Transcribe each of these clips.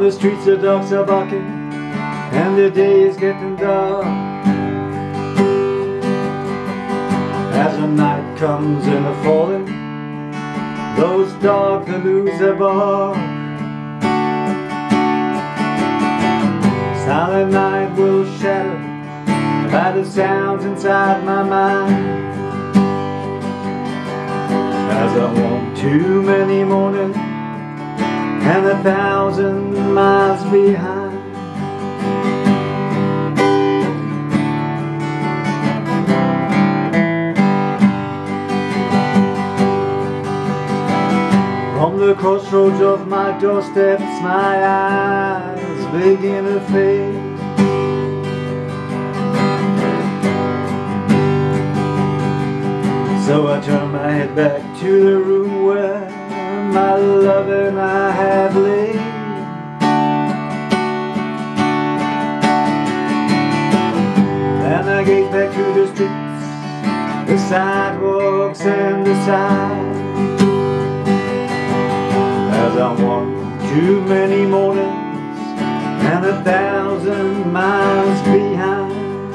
the streets the dogs are barking, and the day is getting dark. As the night comes in a falling, those dogs they lose their bark. Silent night will shatter by the sounds inside my mind, as I walk too many mornings and 1,000 miles behind. From the crossroads of my doorsteps, my eyes begin to fade. So I turn my head back to the room where my lover and I have laid. And I gaze back to the streets, the sidewalks and the sighs, as I walk too many mornings and 1,000 miles behind.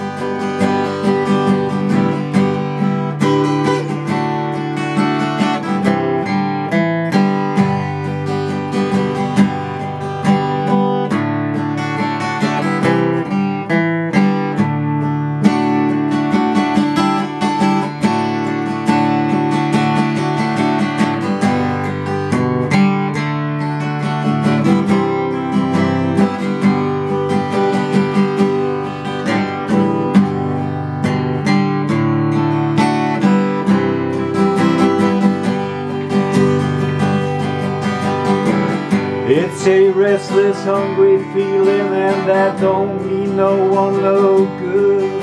It's a restless, hungry feeling, and that don't mean no one no good.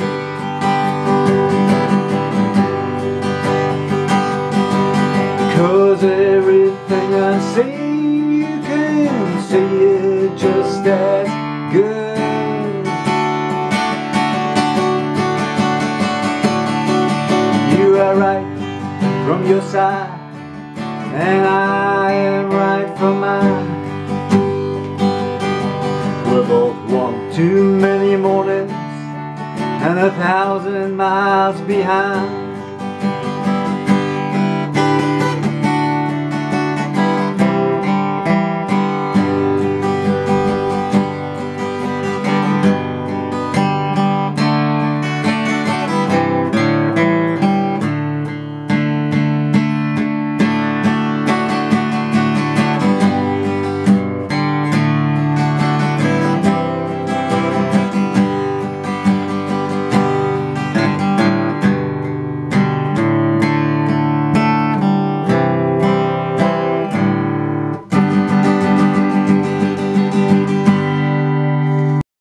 'Cause everything I see, you can see it just as good. You are right from your side, and I am right from mine. We both walk too many mornings and 1,000 miles behind.